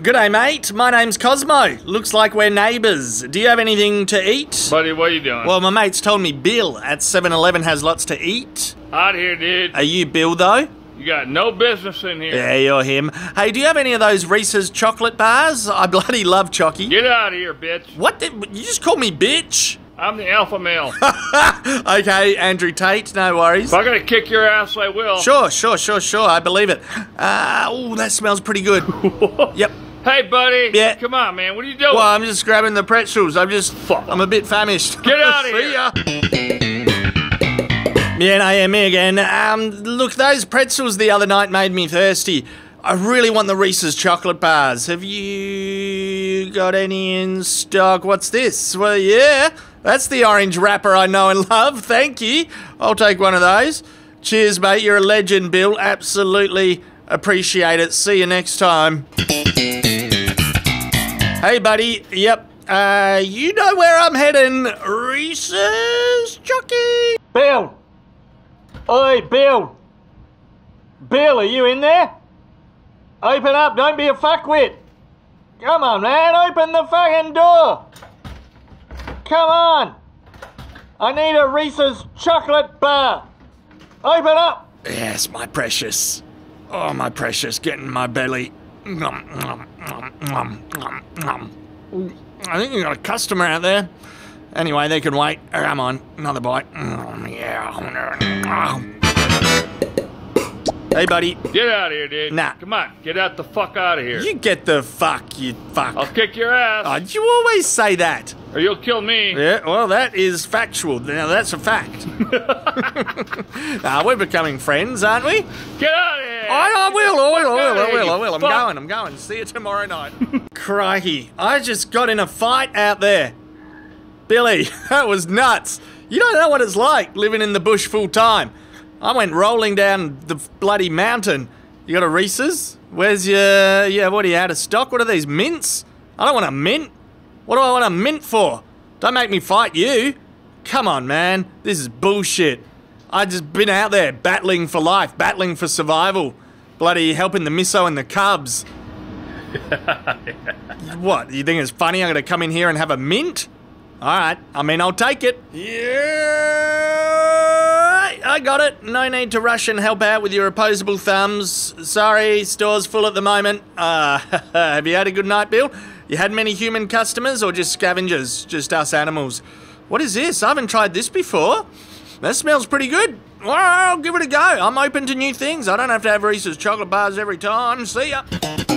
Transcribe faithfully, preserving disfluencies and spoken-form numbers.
G'day, mate. My name's Cosmo. Looks like we're neighbours. Do you have anything to eat? Buddy, what are you doing? Well, my mate's told me Bill at seven eleven has lots to eat. Out here, dude. Are you Bill, though? You got no business in here. Yeah, you're him. Hey, do you have any of those Reese's chocolate bars? I bloody love Chocky. Get out of here, bitch. What the? You just called me bitch? I'm the alpha male. Okay, Andrew Tate, no worries. If I'm gonna kick your ass, I will. Sure, sure, sure, sure, I believe it. Uh, oh, that smells pretty good. Yep. Hey, buddy. Yeah. Come on, man. What are you doing? Well, I'm just grabbing the pretzels. I'm just, Fuck. I'm a bit famished. Get out of See here. ya. Yeah, no, yeah, me again. Um, look, those pretzels the other night made me thirsty. I really want the Reese's chocolate bars. Have you got any in stock? What's this? Well, yeah, that's the orange wrapper I know and love. Thank you. I'll take one of those. Cheers, mate. You're a legend, Bill. Absolutely appreciate it. See you next time. Hey, buddy. Yep. Uh, you know where I'm heading. Reese's Chocky. Bill. Oi, Bill. Bill, are you in there? Open up, don't be a fuckwit. Come on, man, open the fucking door. Come on. I need a Reese's chocolate bar. Open up. Yes, my precious. Oh, my precious, get in my belly. Nom, nom, nom, nom, nom, nom. I think you got a customer out there. Anyway, they can wait. Come on, another bite. Yeah. Hey, buddy. Get out of here, dude. Nah. Come on. Get out the fuck out of here. You get the fuck, you fuck. I'll kick your ass. Oh, you always say that. Or you'll kill me. Yeah, well, that is factual. Now, that's a fact. Nah, we're becoming friends, aren't we? Get out of here. I, I will, I will, I will, I will, I will. I'm Fuck. going, I'm going. See you tomorrow night. Crikey, I just got in a fight out there. Billy, that was nuts. You don't know what it's like living in the bush full time. I went rolling down the bloody mountain. You got a Reese's? Where's your, yeah, what are you out of stock? What are these, mints? I don't want a mint. What do I want a mint for? Don't make me fight you. Come on, man. This is bullshit. I just been out there battling for life, battling for survival. Bloody helping the misso and the cubs. What, you think it's funny I'm gonna come in here and have a mint? Alright, I mean, I'll take it. Yeah, I got it. No need to rush and help out with your opposable thumbs. Sorry, store's full at the moment. Uh, have you had a good night, Bill? You had many human customers or just scavengers? Just us animals? What is this? I haven't tried this before. That smells pretty good. Well, I'll give it a go. I'm open to new things. I don't have to have Reese's chocolate bars every time. See ya.